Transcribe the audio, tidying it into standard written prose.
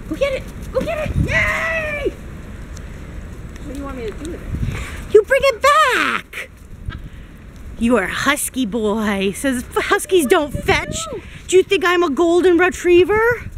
Go get it! Go get it! Yay! What do you want me to do with it? You bring it back! You are a husky boy. Says huskies don't fetch. Do you think I'm a golden retriever?